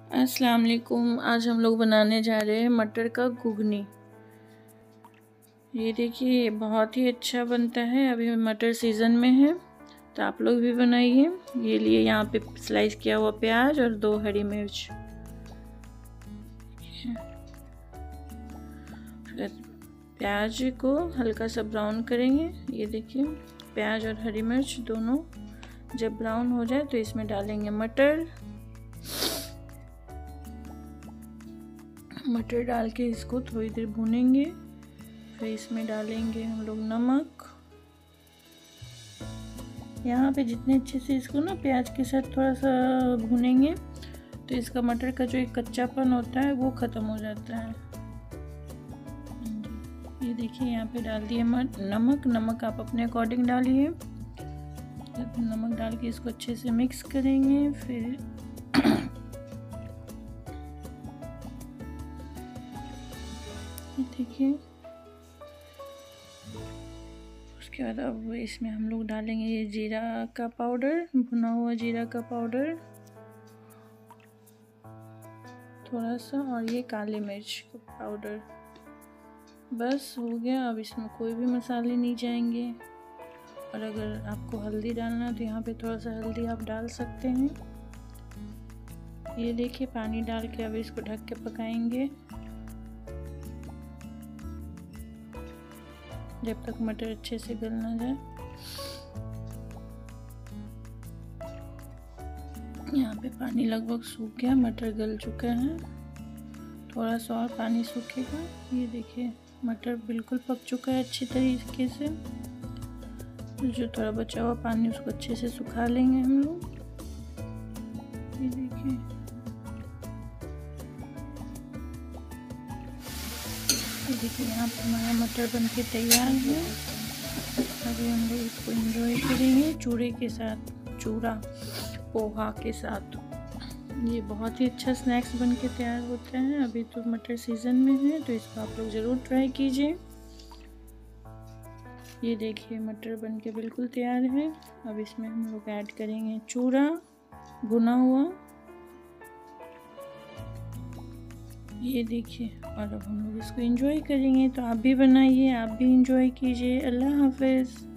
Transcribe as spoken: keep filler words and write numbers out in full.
अस्सलाम वालेकुम। आज हम लोग बनाने जा रहे हैं मटर का घुगनी। ये देखिए, ये बहुत ही अच्छा बनता है। अभी मटर सीज़न में है तो आप लोग भी बनाइए। ये लिए यहाँ पे स्लाइस किया हुआ प्याज और दो हरी मिर्च। प्याज को हल्का सा ब्राउन करेंगे। ये देखिए, प्याज और हरी मिर्च दोनों जब ब्राउन हो जाए तो इसमें डालेंगे मटर। मटर डाल के इसको थोड़ी देर भूनेंगे। फिर इसमें डालेंगे हम लोग नमक। यहाँ पे जितने अच्छे से इसको ना प्याज के साथ थोड़ा सा भूनेंगे तो इसका मटर का जो एक कच्चापन होता है वो ख़त्म हो जाता है। ये देखिए, यहाँ पे डाल दिए नमक। नमक आप अपने अकॉर्डिंग डालिए। नमक डाल के इसको अच्छे से मिक्स करेंगे। फिर देखिए, उसके बाद अब इसमें हम लोग डालेंगे ये जीरा का पाउडर, भुना हुआ जीरा का पाउडर थोड़ा सा, और ये काली मिर्च का पाउडर। बस हो गया। अब इसमें कोई भी मसाले नहीं जाएंगे। और अगर आपको हल्दी डालना है तो यहाँ पे थोड़ा सा हल्दी आप डाल सकते हैं। ये देखिए, पानी डाल के अब इसको ढक के पकाएंगे जब तक मटर अच्छे से गल ना जाए। यहाँ पे पानी लगभग सूख गया, मटर गल चुका है। थोड़ा सा और पानी सूखेगा। ये देखिए, मटर बिल्कुल पक चुका है अच्छी तरीके से। जो थोड़ा बचा हुआ पानी उसको अच्छे से सुखा लेंगे हम लोग। ये देखिए, ये देखिए, यहाँ पर हमारा मटर बन के तैयार है। अभी हम लोग इसको एंजॉय करेंगे चूड़े के साथ, चूड़ा पोहा के साथ। ये बहुत ही अच्छा स्नैक्स बन के तैयार होता है। अभी तो मटर सीज़न में है तो इसको आप लोग ज़रूर ट्राई कीजिए। ये देखिए, मटर बन के बिल्कुल तैयार है। अब इसमें हम लोग ऐड करेंगे चूड़ा भुना हुआ। ये देखिए, और अब हम लोग इसको एंजॉय करेंगे। तो आप भी बनाइए, आप भी एंजॉय कीजिए। अल्लाह हाफिज़।